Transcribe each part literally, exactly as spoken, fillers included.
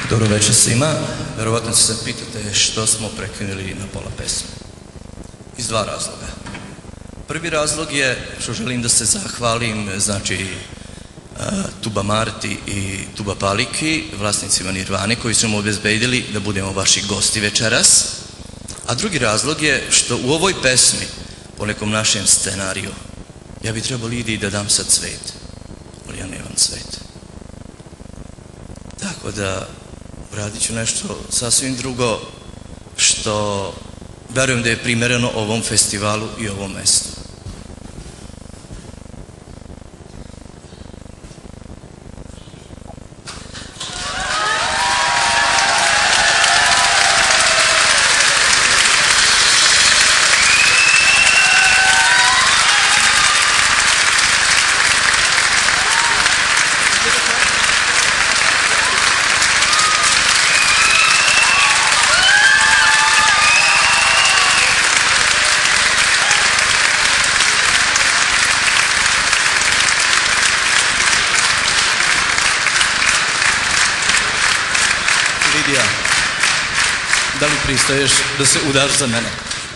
Dobro večer svima. Verovatno se pitate što smo prekinuli na pola pesme. Iz dva razloga. Prvi razlog je što želim da se zahvalim, znači, Tuba Marti i Tuba Paliki, vlasnicima Nirvane, koji su nam obezbedili da budemo vaši gosti večeras. A drugi razlog je što u ovoj pesmi, po nekom našem scenariju, ja bi trebao Lidiji da dam sad cvet, ali ja nemam cvet. Tako da uradit ću nešto sasvim drugo, što verujem da je primereno ovom festivalu i ovom mestu. Lidija, da li pristaješ da se udaš za mene?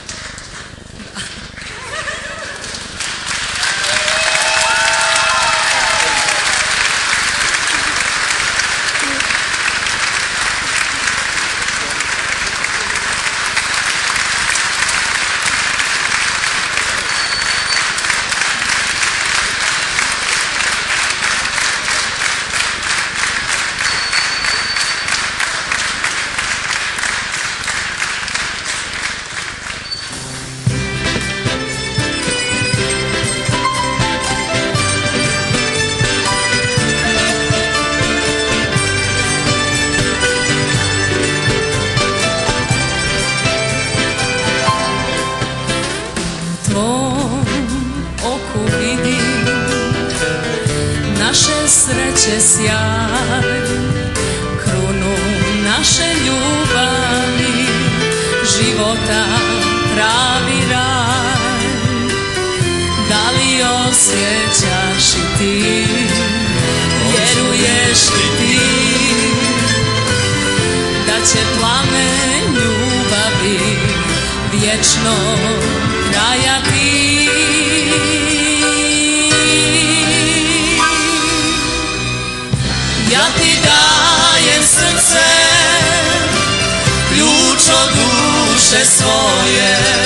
Naše sreće sjaj, krunu naše ljubavi, života pravi raj. Da li osjećaš i ti, vjeruješ li ti, da će plamen ljubavi vječno trajati? Ja ti dajem srce, ključ od duše svoje.